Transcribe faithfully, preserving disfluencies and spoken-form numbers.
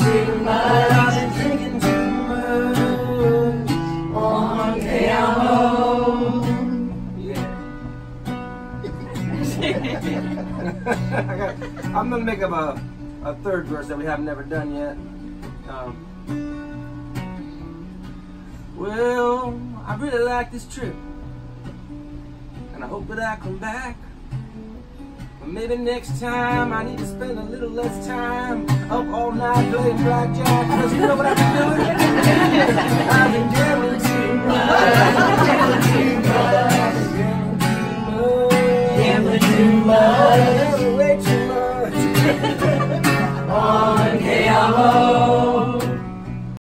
too much. I've been drinking too much. One day I'm home. Yeah. I got, I'm gonna make up a, a third verse that we have never done yet. Um, well, I really like this trip, and I hope that I come back. But maybe next time I need to spend a little less time up all night playing blackjack. Cause you know what I've been doing? I've been gambling.